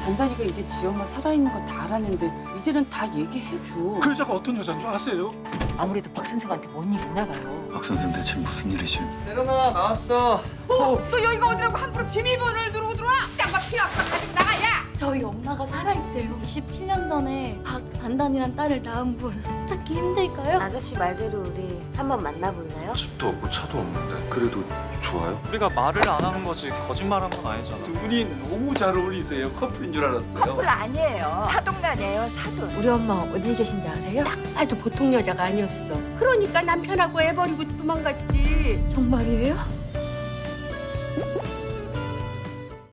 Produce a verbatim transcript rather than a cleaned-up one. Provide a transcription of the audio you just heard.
단단이가 이제 지 엄마 살아있는 거 다 알았는데 이제는 다 얘기해줘. 그 여자가 어떤 여자인 줄 아세요? 아무래도 박 선생한테 뭔 일 있나 봐요. 박 선생 대체 무슨 일이지? 세련아 나왔어. 어, 또 여기가 어디라고 함부로 비밀번호를 누르고 들어와? 짱가 필요 없어 가지고 나가 야! 저희 엄마가 살아있대요. 이십칠 년 전에 박단단이란 딸을 낳은 분 찾기 힘들까요? 아저씨 말대로 우리 한번 만나볼래요? 집도 없고 차도 없는데 그래도 좋아요? 우리가 말을 안 하는 거지 거짓말한 건 아니잖아. 두 분이 너무 잘 어울리세요. 커플인 줄 알았어요. 커플 아니에요. 사돈간이에요 사돈. 우리 엄마 어디 계신지 아세요? 봐도 보통 여자가 아니었어. 그러니까 남편하고 애 버리고 도망갔지. 정말이에요?